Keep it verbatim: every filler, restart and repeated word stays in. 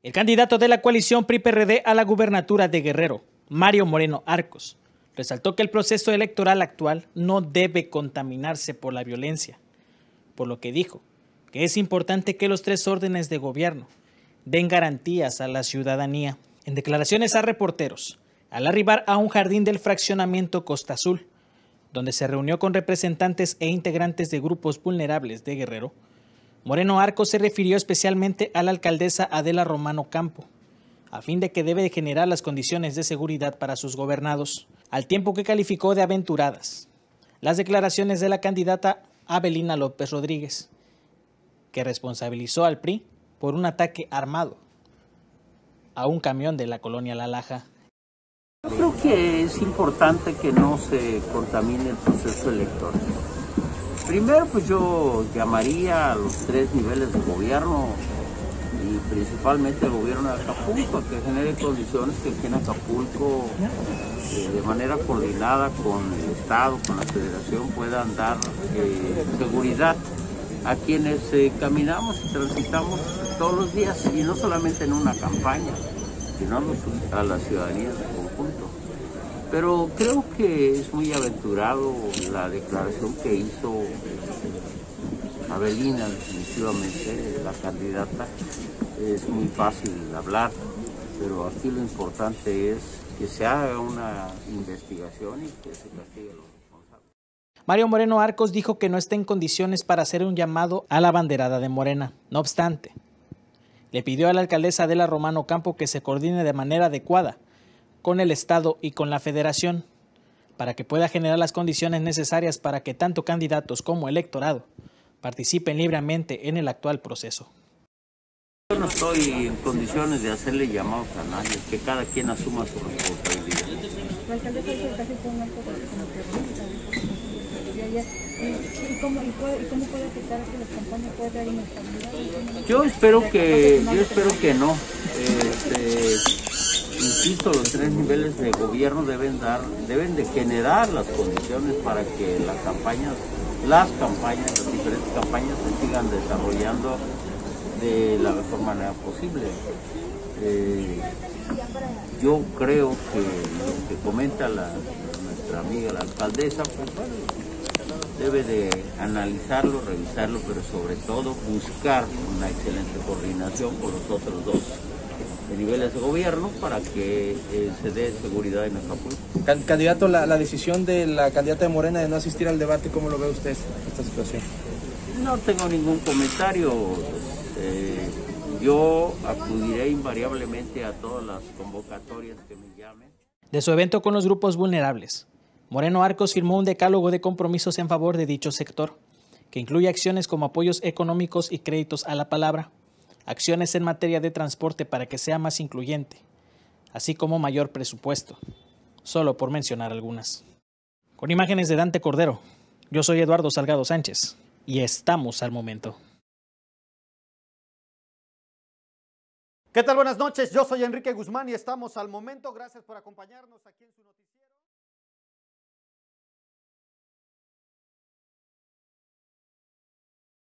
El candidato de la coalición P R I P R D a la gubernatura de Guerrero, Mario Moreno Arcos, resaltó que el proceso electoral actual no debe contaminarse por la violencia, por lo que dijo que es importante que los tres órdenes de gobierno den garantías a la ciudadanía. En declaraciones a reporteros, al arribar a un jardín del fraccionamiento Costa Azul, donde se reunió con representantes e integrantes de grupos vulnerables de Guerrero, Moreno Arcos se refirió especialmente a la alcaldesa Adela Romano Campo, a fin de que debe generar las condiciones de seguridad para sus gobernados, al tiempo que calificó de aventuradas las declaraciones de la candidata Abelina López Rodríguez, que responsabilizó al P R I por un ataque armado a un camión de la colonia La Laja. Yo creo que es importante que no se contamine el proceso electoral. Primero, pues yo llamaría a los tres niveles de gobierno y principalmente al gobierno de Acapulco a que genere condiciones que aquí en Acapulco, eh, de manera coordinada con el Estado, con la Federación, puedan dar eh, seguridad a quienes eh, caminamos y transitamos todos los días, y no solamente en una campaña, sino a la ciudadanía en su conjunto. Pero creo que es muy aventurado la declaración que hizo Abelina, definitivamente, la candidata. Es muy fácil hablar, pero aquí lo importante es que se haga una investigación y que se castigue a los responsables. Mario Moreno Arcos dijo que no está en condiciones para hacer un llamado a la banderada de Morena. No obstante, le pidió a la alcaldesa Adela Romano Campo que se coordine de manera adecuada con el Estado y con la Federación para que pueda generar las condiciones necesarias para que tanto candidatos como electorado participen libremente en el actual proceso. Yo no estoy en condiciones de hacerle llamados a nadie, que cada quien asuma su responsabilidad. La alcaldesa dice que casi fue un acto como terrorista. ¿Y cómo, y, puede, ¿Y cómo puede afectar a que las campañas puedan dar inestabilidad? Yo espero que, yo espero que no. Este, insisto, los tres niveles de gobierno deben dar, deben de generar las condiciones para que las campañas, las campañas, las diferentes campañas se sigan desarrollando de la mejor manera posible. Eh, yo creo que lo que comenta la, nuestra amiga la alcaldesa, pues bueno, debe de analizarlo, revisarlo, pero sobre todo buscar una excelente coordinación con los otros dos niveles de gobierno para que eh, se dé seguridad en Acapulco. Candidato, la, la decisión de la candidata de Morena de no asistir al debate, ¿cómo lo ve usted esta situación? No tengo ningún comentario. Eh, yo acudiré invariablemente a todas las convocatorias que me llamen. De su evento con los grupos vulnerables, Moreno Arcos firmó un decálogo de compromisos en favor de dicho sector, que incluye acciones como apoyos económicos y créditos a la palabra, acciones en materia de transporte para que sea más incluyente, así como mayor presupuesto, solo por mencionar algunas. Con imágenes de Dante Cordero, yo soy Eduardo Salgado Sánchez y estamos al momento. ¿Qué tal? Buenas noches, yo soy Enrique Guzmán y estamos al momento. Gracias por acompañarnos aquí en su noticiero.